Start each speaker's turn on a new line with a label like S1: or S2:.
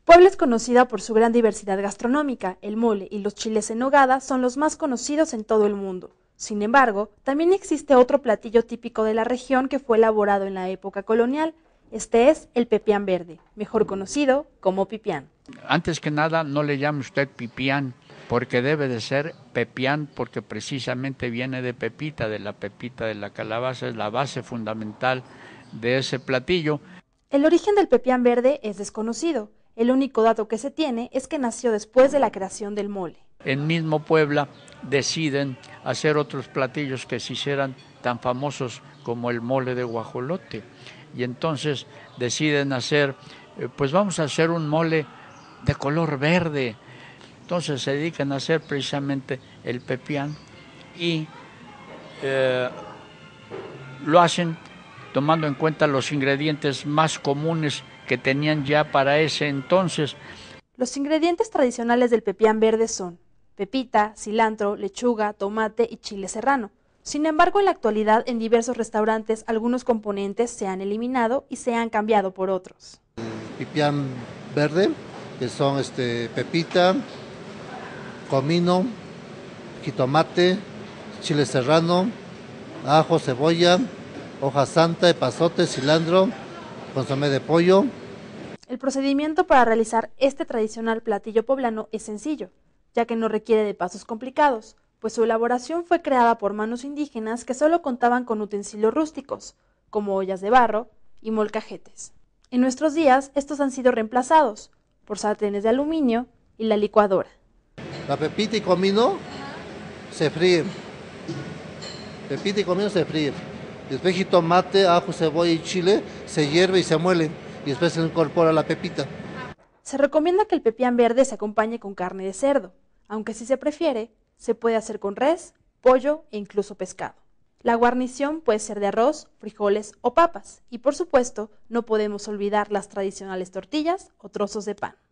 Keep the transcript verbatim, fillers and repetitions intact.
S1: Puebla es conocida por su gran diversidad gastronómica. El mole y los chiles en nogada son los más conocidos en todo el mundo. Sin embargo, también existe otro platillo típico de la región que fue elaborado en la época colonial. Este es el pepián verde, mejor conocido como pipián.
S2: Antes que nada, no le llame usted pipián, porque debe de ser pepián, porque precisamente viene de pepita, de la pepita de la calabaza, es la base fundamental de ese platillo.
S1: El origen del pepián verde es desconocido. El único dato que se tiene es que nació después de la creación del mole.
S2: En mismo Puebla deciden hacer otros platillos que se hicieran tan famosos como el mole de guajolote. Y entonces deciden hacer, pues vamos a hacer un mole de color verde. Entonces se dedican a hacer precisamente el pepián y eh, lo hacen tomando en cuenta los ingredientes más comunes que tenían ya para ese entonces.
S1: Los ingredientes tradicionales del pepián verde son pepita, cilantro, lechuga, tomate y chile serrano. Sin embargo, en la actualidad en diversos restaurantes algunos componentes se han eliminado y se han cambiado por otros.
S3: Pipián verde, que son este, pepita, comino, jitomate, chile serrano, ajo, cebolla, hoja santa, epazote, cilantro, consomé de pollo.
S1: El procedimiento para realizar este tradicional platillo poblano es sencillo, ya que no requiere de pasos complicados, pues su elaboración fue creada por manos indígenas que solo contaban con utensilios rústicos, como ollas de barro y molcajetes. En nuestros días, estos han sido reemplazados por sartenes de aluminio y la licuadora.
S3: La pepita y comino se fríen. Pepita y comino se fríen. Después jitomate, ajo, cebolla y chile se hierve y se muele. Y después se incorpora la pepita.
S1: Se recomienda que el pepián verde se acompañe con carne de cerdo, aunque si se prefiere, se puede hacer con res, pollo e incluso pescado. La guarnición puede ser de arroz, frijoles o papas, y por supuesto, no podemos olvidar las tradicionales tortillas o trozos de pan.